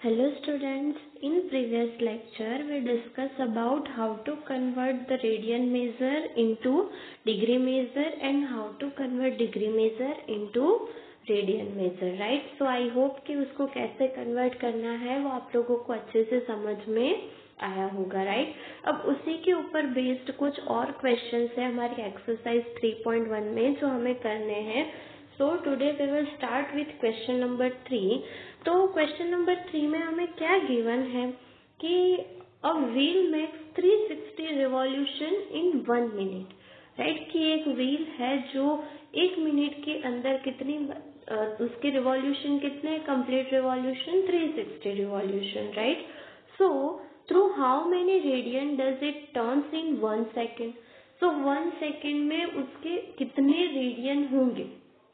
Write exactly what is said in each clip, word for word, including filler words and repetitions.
Hello students, in previous lecture we discussed about how to convert the radian measure into degree measure and how to convert degree measure into radian measure, right? So I hope कि उसको कैसे convert करना है वो आप लोगों को अच्छे से समझ में आया होगा, राइट? अब उसी के ऊपर बेस्ड कुछ और क्वेश्चंस है हमारी एक्सरसाइज थ्री पॉइंट वन में जो हमें करने हैं. So today we will start with question number three. तो क्वेश्चन नंबर थ्री में हमें क्या गिवन है कि a wheel makes three sixty revolution in one minute, right? कि एक व्हील है जो एक मिनट के अंदर कितनी uh, उसके रिवॉल्यूशन कितने complete revolution three sixty revolution, right? So through how many radian does it turns in one second. So one second में उसके कितने रेडियन होंगे,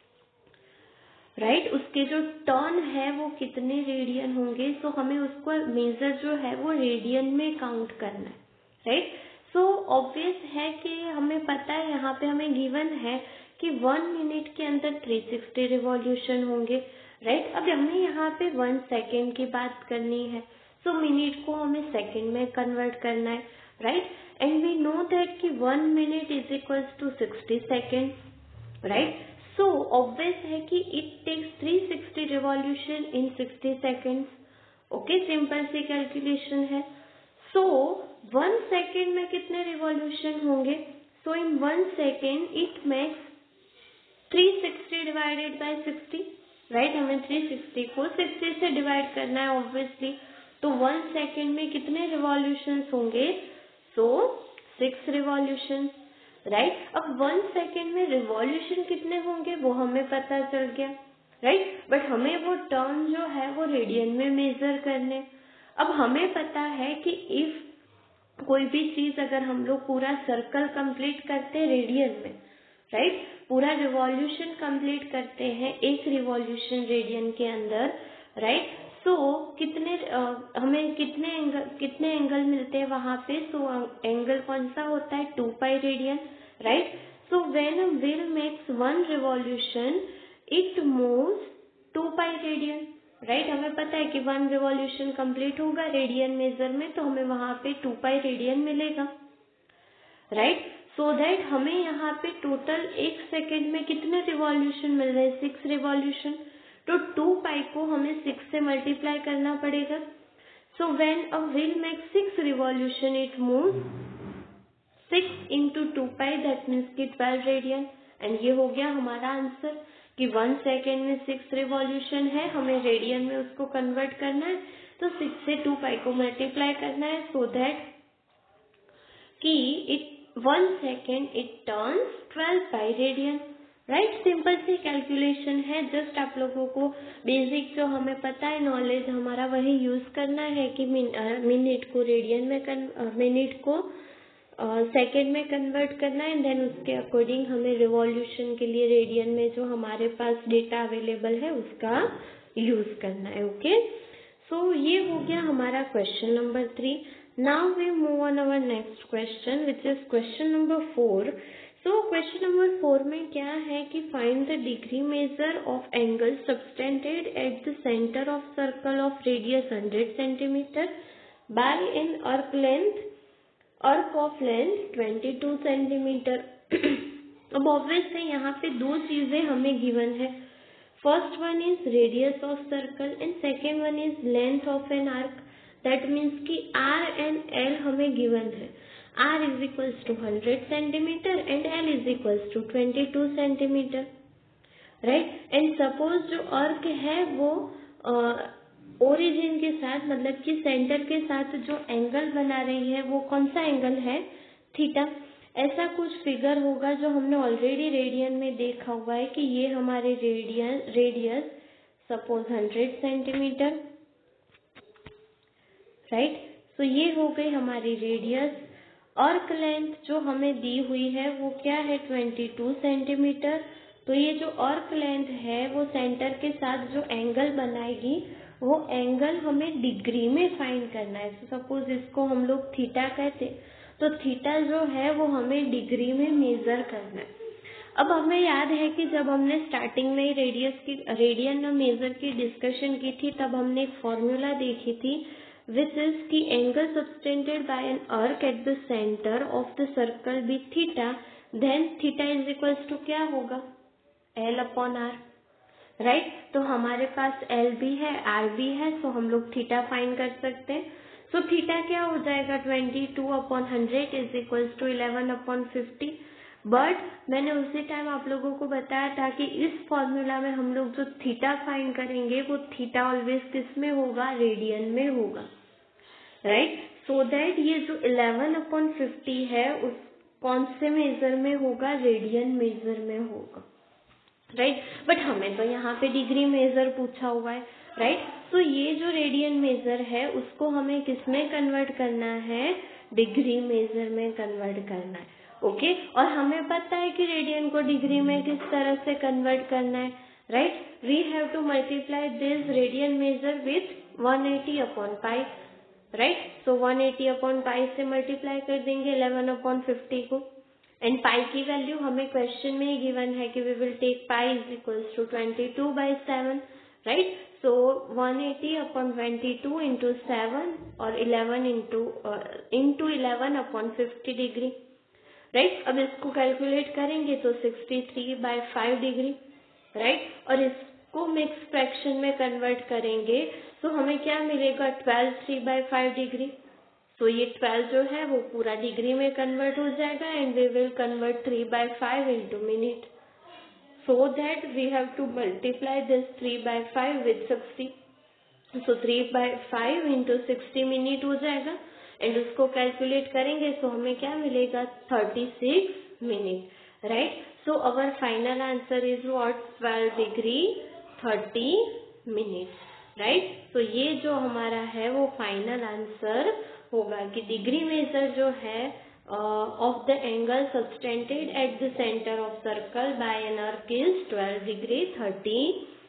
राइट right? उसके जो टर्न है वो कितने रेडियन होंगे. सो so, हमें उसको मेजर जो है वो रेडियन में काउंट करना है, राइट? सो ऑब्वियस है कि हमें पता है यहाँ पे हमें गिवन है कि वन मिनट के अंदर थ्री सिक्सटी रिवॉल्यूशन होंगे, राइट right? अब हमें यहाँ पे वन सेकेंड की बात करनी है. सो so, मिनट को हमें सेकेंड में कन्वर्ट करना है, right? And we know that कि one minute is equals to sixty second, right? So obvious है कि it takes three sixty revolution in sixty seconds. Okay, simple सी कैलकुलेशन है. So वन सेकेंड में कितने revolution होंगे? So in one second it makes three sixty divided by sixty, right? हमें three sixty को sixty से डिवाइड करना है obviously. तो वन सेकेंड में कितने revolutions होंगे? So six revolutions. Right right? अब वन सेकेंड में रिवॉल्यूशन कितने होंगे वो हमें पता चल गया, राइट right? बट हमें वो टर्न जो है वो रेडियन में मेजर करने. अब हमें पता है कि इफ कोई भी चीज अगर हम लोग पूरा सर्कल कंप्लीट करते हैं रेडियन में, राइट right? पूरा रिवॉल्यूशन कंप्लीट करते हैं एक रिवॉल्यूशन रेडियन के अंदर, राइट right? सो so, कितने uh, हमें कितने एंगल कितने एंगल मिलते हैं वहां पे. सो so, एंगल कौन सा होता है? Two pi radian, right? So when a wheel makes one revolution it moves two pi radian, right? हमें पता है कि वन रिवॉल्यूशन कंप्लीट होगा रेडियन मेजर में तो हमें वहां पे टू पाई रेडियन मिलेगा, राइट? सो दैट हमें यहाँ पे टोटल एक सेकेंड में कितने रिवॉल्यूशन मिल रहे हैं? Six revolution. तो टू पाई को हमें सिक्स से मल्टीप्लाई करना पड़ेगा. So when a wheel makes six revolution it moves six into two pi that means की ट्वेल्व रेडियन. एंड ये हो गया हमारा आंसर कि वन सेकेंड में सिक्स रिवॉल्यूशन है, हमें रेडियन में उसको कन्वर्ट करना है तो सिक्स से टू पाई को मल्टीप्लाई करना है सो दैट कि it one second it turns twelve pi radian, right? Simple सी कैलकुलेशन है. जस्ट आप लोगों को बेसिक जो हमें पता है नॉलेज हमारा वही यूज करना है कि मिनट को रेडियन में मिनट को सेकेंड uh, में कन्वर्ट करना है एंड देन उसके अकॉर्डिंग हमें रिवॉल्यूशन के लिए रेडियन में जो हमारे पास डेटा अवेलेबल है उसका यूज करना है. ओके, सो ये हो गया हमारा question number three. Now we move on our next question which is question number four. So question number four में क्या है कि find the degree measure of angle subtended at the centre of circle of radius hundred centimetre by an arc length arc of length twenty two centimetre. अब obvious है यहाँ पे दो चीजें हमें गिवन है. First one is radius of circle and second one is length of an arc. That means कि R and L हमें गिवन है. R is equals to hundred centimetre and L is equals to twenty two centimetre, right? And suppose जो arc है वो origin uh, के साथ मतलब कि सेंटर के साथ जो एंगल बना रही है वो कौन सा एंगल है? थीटा. ऐसा कुछ फिगर होगा जो हमने ऑलरेडी रेडियन में देखा हुआ है कि ये हमारे radian radius suppose hundred centimetre, right? So ये हो गई हमारी रेडियस. अर्क लेंथ जो हमें दी हुई है वो क्या है? Twenty two centimetre. तो ये जो अर्क लेंथ है वो सेंटर के साथ जो एंगल बनाएगी वो एंगल हमें डिग्री में फाइंड करना है. तो सपोज इसको हम लोग थीटा कहते तो थीटा जो है वो हमें डिग्री में मेजर करना है. अब हमें याद है कि जब हमने स्टार्टिंग में रेडियस की रेडियन मेजर की डिस्कशन की थी तब हमने एक फॉर्मूला देखी थी विच इज की angle subtended by an arc at the centre of the circle be theta, then theta is equals to क्या होगा, एल अपॉन आर, राइट। तो हमारे पास एल भी है, आर भी है, सो हम लोग थीटा फाइंड कर सकते हैं। सो थीटा क्या हो जाएगा, twenty two upon hundred is equals to eleven upon fifty. But मैंने उसी टाइम आप लोगों को बताया था कि इस फॉर्मूला में हम लोग जो थीटा फाइंड करेंगे वो थीटा ऑलवेज किस में होगा, रेडियन में होगा, राइट। सो दैट ये जो इलेवन अपॉन फिफ्टी है उस कौन से मेजर में होगा, रेडियन मेजर में होगा, राइट right? बट हमें तो यहाँ पे डिग्री मेजर पूछा हुआ है, राइट right? तो ये जो रेडियन मेजर है उसको हमें किस में कन्वर्ट करना है, डिग्री मेजर में कन्वर्ट करना है, ओके okay? और हमें पता है कि रेडियन को डिग्री में किस तरह से कन्वर्ट करना है, right. We have to multiply this radian measure with one eighty upon pi, right. So one eighty upon pi से मल्टीप्लाई कर देंगे इलेवन अपॉन फिफ्टी को, एंड पाई की वैल्यू हमें क्वेश्चन में ही गिवन है कि we will take pi is equals to twenty two by seven, right. So one eighty upon twenty two into seven और eleven into into eleven upon fifty degree, right. अब इसको calculate करेंगे तो sixty three by five degree, right. और इसको mix fraction में convert करेंगे तो हमें क्या मिलेगा, twelve three by five degree. तो ये ट्वेल्व जो है वो पूरा डिग्री में कन्वर्ट हो जाएगा and we will convert three by five into minute, so that we have to multiply this three by five with sixty. So three by five into sixty minute हो जाएगा and उसको calculate करेंगे तो हमें क्या मिलेगा, thirty six minute, right. So our final answer is what, twelve degree thirty minute, right. तो ये जो हमारा है वो फाइनल आंसर होगा कि डिग्री मेजर जो है of the angle subtended at the centre of circle by an arc is twelve degree thirty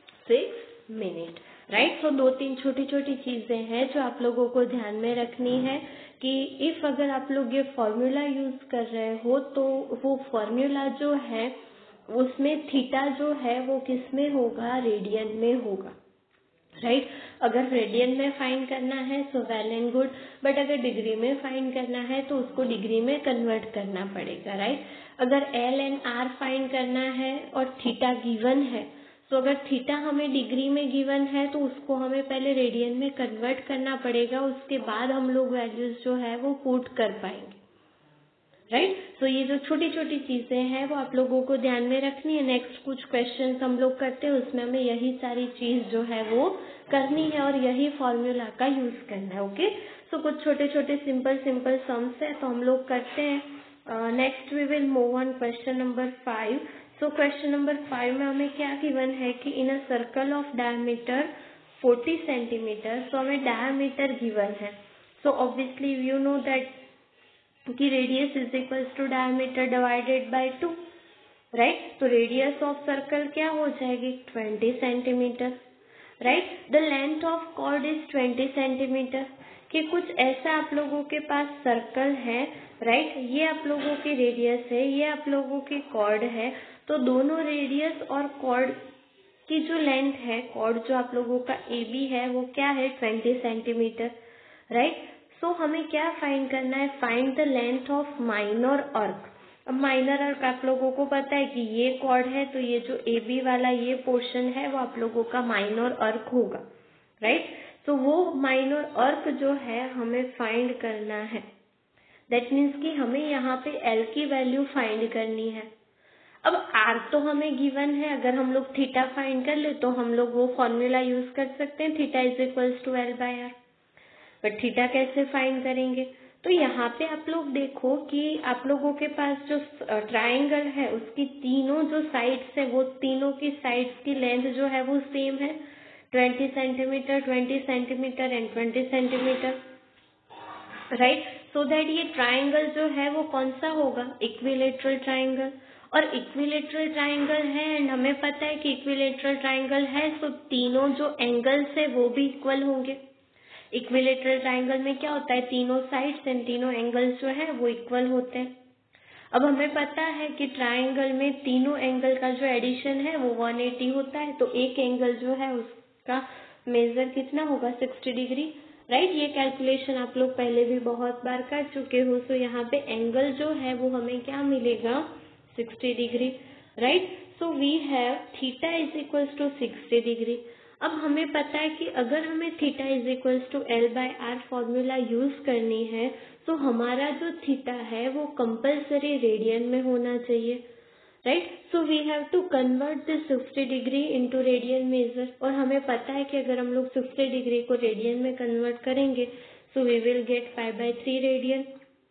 six minute, right. तो दो तीन छोटी छोटी चीजें हैं जो आप लोगों को ध्यान में रखनी है कि इफ अगर आप लोग ये फॉर्मूला यूज कर रहे हो तो वो फॉर्मूला जो है उसमें थीटा जो है वो किस में होगा, रेडियन में होगा, राइट right? अगर रेडियन में फाइंड करना है so well and good, but अगर डिग्री में फाइंड करना है तो उसको डिग्री में कन्वर्ट करना पड़ेगा, राइट right? अगर एल एंड आर फाइंड करना है और थीटा गिवन है, तो अगर थीटा हमें डिग्री में गिवन है तो उसको हमें पहले रेडियन में कन्वर्ट करना पड़ेगा, उसके बाद हम लोग वैल्यूज जो है वो पुट कर पाएंगे, राइट right? तो ये जो छोटी छोटी चीजें हैं वो आप लोगों को ध्यान में रखनी है। नेक्स्ट कुछ क्वेश्चन हम लोग करते हैं उसमें हमें यही सारी चीज जो है वो करनी है और यही फॉर्मूला का यूज करना है, ओके। सो कुछ छोटे छोटे सिंपल सिंपल सम्स है तो हम लोग करते हैं। Next we will move on question number five. So question number five में हमें क्या गिवन है कि in a circle of diameter forty centimetre, so हमें डायमीटर गिवन है। So obviously you know that कि radius is equals to diameter divided by two, right. तो radius of circle क्या हो जाएगी, twenty centimetre, right. The length of chord is twenty centimetre. कि कुछ ऐसा आप लोगों के पास सर्कल है, राइट, ये आप लोगों की रेडियस है, ये आप लोगों की कॉर्ड है, तो दोनों रेडियस और कॉर्ड की जो लेंथ है, कॉर्ड जो आप लोगों का ए बी है वो क्या है, twenty centimetre, right. So so, हमें क्या फाइंड करना है, find the length of minor arc. अब माइनर आर्क आप लोगों को पता है कि ये कॉर्ड है तो ये जो ए बी वाला ये पोर्शन है वो आप लोगों का माइनर आर्क होगा, राइट। तो वो माइनर आर्क जो है हमें फाइंड करना है, दैट मीन्स कि हमें यहाँ पे एल की वैल्यू फाइंड करनी है। अब आर तो हमें गिवन है, अगर हम लोग थीटा फाइंड कर ले तो हम लोग वो फॉर्मूला यूज कर सकते हैं, theta is equals to L by R. But theta कैसे फाइंड करेंगे, तो यहाँ पे आप लोग देखो कि आप लोगों के पास जो ट्राइंगल है उसकी तीनों जो साइड्स है वो तीनों की साइड्स की लेंथ जो है वो सेम है, twenty centimetre, twenty centimetre and twenty centimetre, right. So that ये ट्राइंगल जो है वो कौन सा होगा, इक्विलेटरल ट्राइंगल। और इक्विलेटरल ट्राइंगल है एंड हमें पता है कि इक्विलेटरल ट्राइंगल है तो तीनों जो एंगल्स है वो भी इक्वल होंगे। इक्विलेटरल ट्राइंगल में क्या होता है, तीनों साइड्स एंड तीनों एंगल्स जो है वो इक्वल होते हैं। अब हमें पता है कि ट्राइंगल में तीनों एंगल का जो एडिशन है वो वन एटी होता है, तो एक एंगल जो है उसका मेजर कितना होगा सिक्सटी डिग्री, राइट। ये कैलकुलेशन आप लोग पहले भी बहुत बार कर चुके हो। सो यहाँ पे एंगल जो है वो हमें क्या मिलेगा, sixty degree, right. So we have theta is equals to sixty degree. अब हमें पता है कि अगर हमें theta is equals to L by R formula use करनी है तो हमारा जो थीटा है वो कंपल्सरी रेडियन में होना चाहिए, right. So we have to convert this sixty degree into radian measure, और हमें पता है कि अगर हम लोग सिक्सटी डिग्री को रेडियन में कन्वर्ट करेंगे so we will get five by three radian,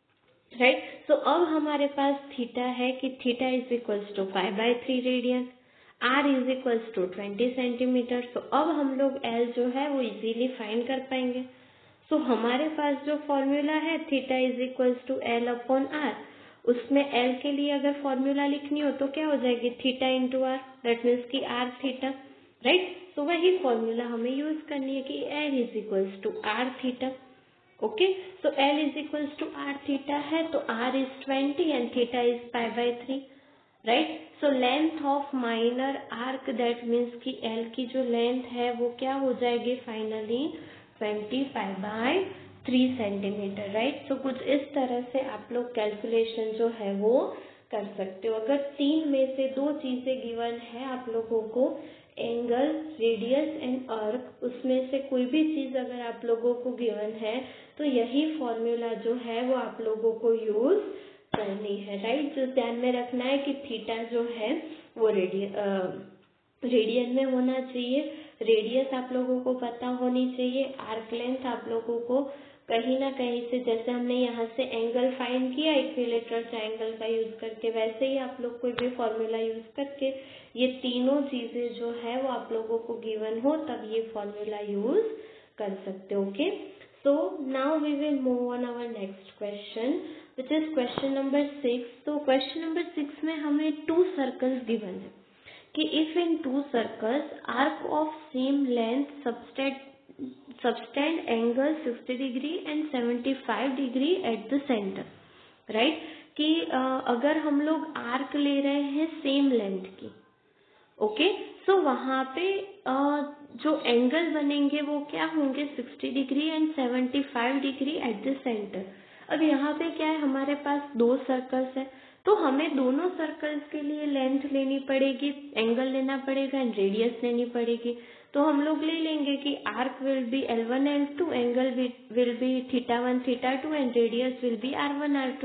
right. So अब हमारे पास थीटा है कि theta is equals to five by three radian, R is equals to twenty centimetre. तो अब हम लोग एल जो है वो इजीली फाइंड कर पाएंगे। सो so, हमारे पास जो फॉर्मूला है theta is equals to L upon R, उसमें एल के लिए अगर फॉर्मूला लिखनी हो तो क्या हो जाएगी, theta into R, that means की आर थीटा, राइट। सो वही फॉर्मूला हमें यूज करनी है कि L is equals to R theta, okay. So L is equals to R theta है तो R is twenty and theta is five by three, right. So length of minor arc, that means की L की जो length है वो क्या हो जाएगी finally twenty five by three centimetre, right. So कुछ इस तरह से आप लोग कैलकुलेशन जो है वो कर सकते हो। अगर तीन में से दो चीजें गिवन है आप लोगों को, एंगल, रेडियस एंड आर्क, उसमें से कोई भी चीज अगर आप लोगों को गिवन है तो यही फॉर्मूला जो है वो आप लोगों को यूज करनी है, राइट। जो ध्यान में रखना है कि थीटा जो है वो रेडियन रेडियन में होना चाहिए, रेडियस आप लोगों को पता होनी चाहिए, आर्क लेंथ आप लोगों को कहीं ना कहीं से, जैसे हमने यहाँ से एंगल फाइंड किया इक्विलेटरल ट्रायंगल का यूज करके, वैसे ही आप लोग कोई भी फॉर्मूला यूज करके ये तीनों चीजें जो है वो आप लोगों को गिवन हो तब ये फॉर्मूला यूज कर सकते हो, okay. So now we will move on our next question which is question number six. तो क्वेश्चन नंबर सिक्स में हमें टू सर्कल्स गिवन है कि if in two circles arc of same length subtend subtend angle sixty degree and seventy-five degree at the center, right। कि uh, अगर हम लोग arc ले रहे हैं सेम लेंथ की, ओके, सो वहां पे uh, जो एंगल बनेंगे वो क्या होंगे sixty degree and seventy five degree at the centre. अब यहाँ पे क्या है, हमारे पास दो सर्कल्स है तो हमें दोनों सर्कल्स के लिए लेंथ लेनी पड़ेगी, एंगल लेना पड़ेगा एंड रेडियस लेनी पड़ेगी। तो हम लोग ले लेंगे कि arc will be L one L two, angle will be theta one theta two and radius will be R one R two.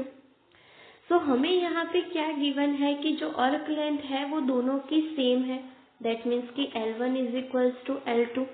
सो हमें यहाँ पे क्या गिवन है कि जो आर्क लेंथ है वो दोनों की सेम है, दैट मीन्स कि L one is equals to L two,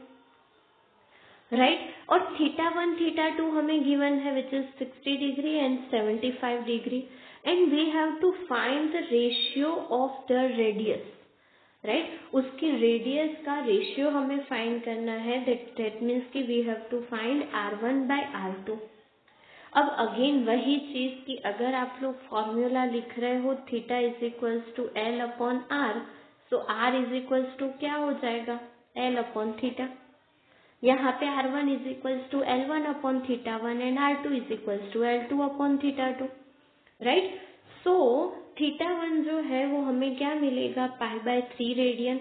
right. और थीटा वन थीटा टू हमें गिवन है which is sixty degree and seventy five degree, and we have to find the ratio of the radius, right। उसकी radius का ratio हमें find करना है, that that means कि we have to find R one by R two. अब again वही चीज कि अगर आप लोग फॉर्मूला लिख रहे हो theta is equals to L upon R, so R is equals to क्या हो जाएगा एल अपॉन थीटा। यहाँ पे R one is equals to L one upon theta one and R two is equals to L two upon theta two, right. So theta one जो है वो हमें क्या मिलेगा pi by three radian,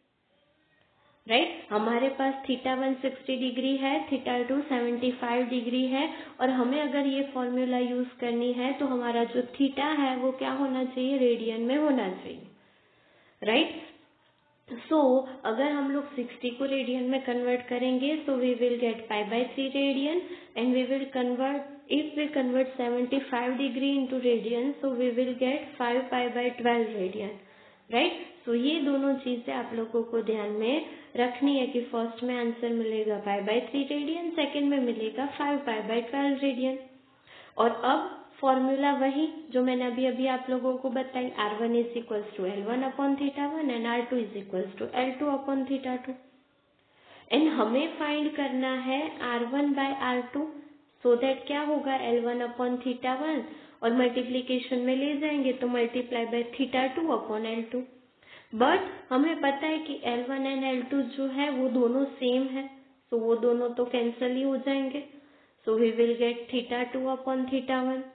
right. हमारे पास थीटा वन सिक्सटी डिग्री है, theta two seventy five degree है, और हमें अगर ये फॉर्मूला यूज करनी है तो हमारा जो थीटा है वो क्या होना चाहिए रेडियन में होना चाहिए, राइट। सो so, अगर हम लोग सिक्सटी को रेडियन में कन्वर्ट करेंगे so we will get pi by three radian and we will convert, if we convert seventy-five degree into radian so we will get five pi by twelve radian, right। so ये दोनों चीजें आप लोगों को ध्यान में रखनी है कि फर्स्ट में आंसर मिलेगा pi by three radian, second में मिलेगा five pi by twelve radian. और अब फॉर्मूला वही जो मैंने अभी अभी आप लोगों को बताई, R one is equals to L one upon theta one and R two is equals to L two upon theta two, and हमें फाइंड करना है R one by R two, so that क्या होगा L one upon theta one और multiplication में ले जाएंगे तो multiply by theta two upon L two. But हमें पता है कि L one and L two जो है वो दोनों सेम है, तो वो दोनों तो कैंसिल ही हो जाएंगे, so we will get theta two upon theta one,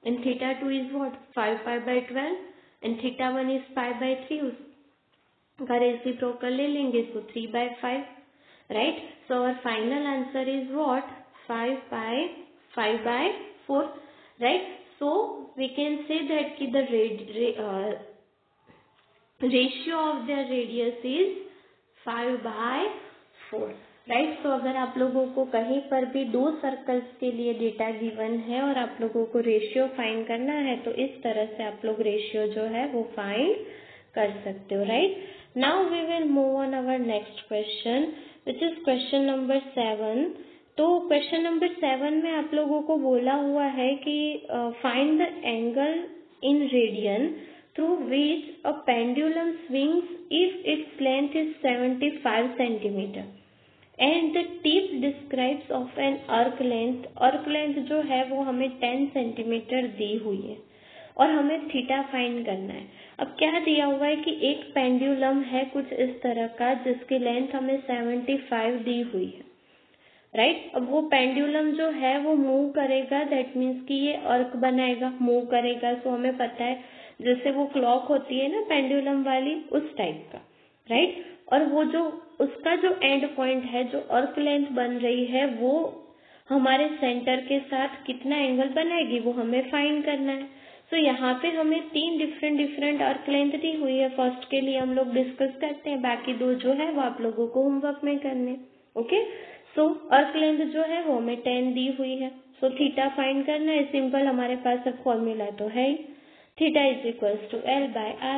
and theta two is what, five pi by twelve, and theta one is pi by three, उसका रेसिप्रोकल ले लेंगे, so three by five, right? So our final answer is what, five pi five by four, right? So we can say that ki the rad, uh, ratio of their radius is five by four, right. So अगर आप लोगों को कहीं पर भी दो circles के लिए डेटा गिवन है और आप लोगों को रेशियो फाइंड करना है तो इस तरह से आप लोग रेशियो जो है वो फाइंड कर सकते हो, right. Now we will move on our next question which is question number seven. तो क्वेश्चन नंबर सेवन में आप लोगों को बोला हुआ है कि find the angle in radian through which a pendulum swings if its length is seventy five centimetre and the tip describes of an arc length. Arc length जो है वो हमें टेन सेंटीमीटर दी हुई है और हमें थीटा फाइंड करना है। अब क्या दिया हुआ है कि एक पेंडुलम है कुछ इस तरह का जिसकी लेंथ हमें सेवेंटी फाइव दी हुई है, राइट right? अब वो पेंडुलम जो है वो मूव करेगा, दैट मीन्स कि ये अर्क बनाएगा, मूव करेगा। सो हमें पता है जैसे वो क्लॉक होती है ना पेंडुलम वाली, उस टाइप का, राइट right? और वो जो उसका जो एंड पॉइंट है, जो अर्क लेंथ बन रही है, वो हमारे सेंटर के साथ कितना एंगल बनाएगी वो हमें फाइंड करना है। सो so, यहाँ पे हमें तीन डिफरेंट डिफरेंट अर्क लेंथ दी हुई है। फर्स्ट के लिए हम लोग डिस्कस करते हैं, बाकी दो जो है वो आप लोगों को होमवर्क में करने, ओके। सो अर्क लेंथ जो है वो हमें टेन दी हुई है। सो so, थीटा फाइंड करना है, सिंपल, हमारे पास अब फॉर्मूला तो है ही, theta is equals to L by R.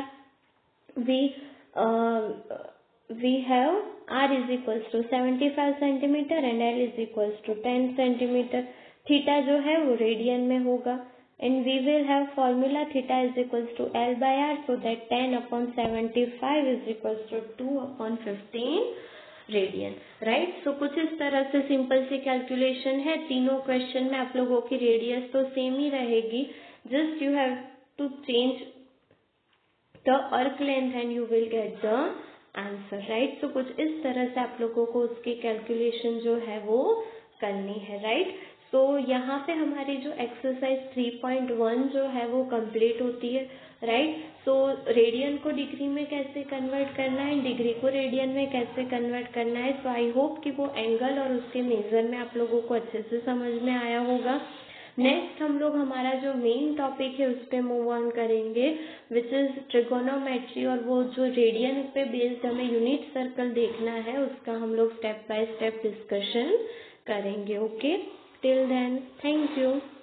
We we have r is equals to seventy-five centimeter and l is equals to ten centimeter। Theta जो है वो रेडियन में होगा and we will have formula theta is equals to l by r, so that ten upon seventy-five is equals to two upon fifteen radian, right. So कुछ इस तरह से simple सी कैलकुलेशन है। तीनों क्वेश्चन में आप लोगों की रेडियस तो सेम ही रहेगी, just you have to change the arc length and you will get the answer, right. So कुछ इस तरह से आप लोगों को उसकी कैलकुलेशन जो है वो करनी है, राइट। सो यहाँ पे हमारी जो एक्सरसाइज थ्री पॉइंट वन जो है वो कंप्लीट होती है, राइट। सो रेडियन को डिग्री में कैसे कन्वर्ट करना है, डिग्री को रेडियन में कैसे कन्वर्ट करना है। सो आई होप कि वो एंगल और उसके मेजर में आप लोगों को अच्छे से समझ में आया होगा। नेक्स्ट हम लोग हमारा जो मेन टॉपिक है उस पे मूव ऑन करेंगे विच इज ट्रिगोनोमेट्री, और वो जो रेडियन पे बेस्ड हमें यूनिट सर्कल देखना है उसका हम लोग स्टेप बाय स्टेप डिस्कशन करेंगे, okay. Till then, thank you.